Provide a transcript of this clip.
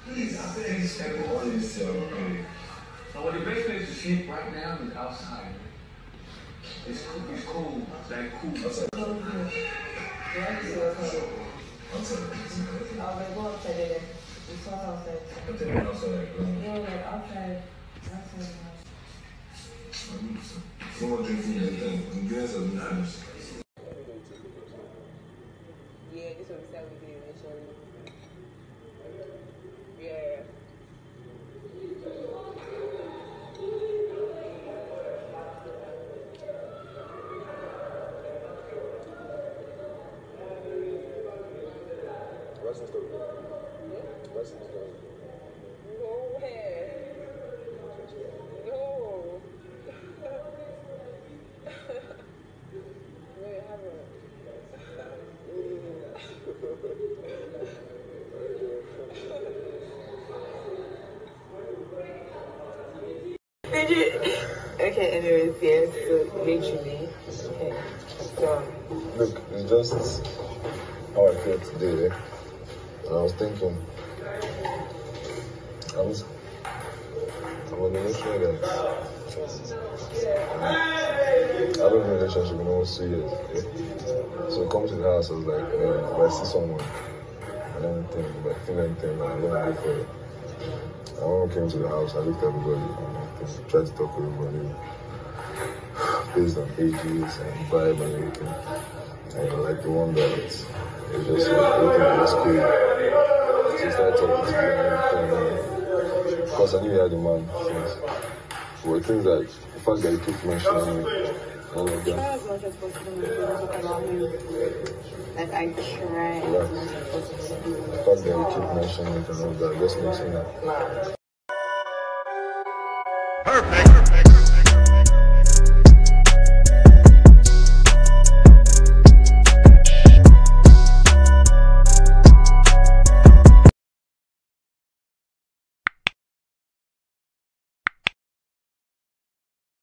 Please, I think he's stepping on himself. So well, the best place to sleep right now is outside. It's cool. It's cool. It's like cool. Outside. I'll go outside there. It's hot outside. I'm taking outside. Yeah, like outside. Outside. No more drinking anything. I'm doing some nice. Yeah, this will be sad with you eventually. Yeah. License code. License code. No way. No. Wait, have it. Okay, anyways, yes, so literally. Okay. So Look, it's just how I feel today. I was thinking, I'm on a mission that I've been in a relationship in almost 2 years. Okay? So I come to the house, I was like, if I see someone, I don't think, if I feel anything, I'm gonna go for it. And when we came to the house, I looked at everybody and tried to talk to everybody based on ages and vibe and everything. And like the one that it just everything was cool. So I started talking to me and everything. Of course, I knew he had a man since. But things like the fact that he kept mentioning me, all of them. try as much as possible not to talk about him. Like I try as much as possible. The fact that he kept mentioning it and all that just makes me like, Perfect.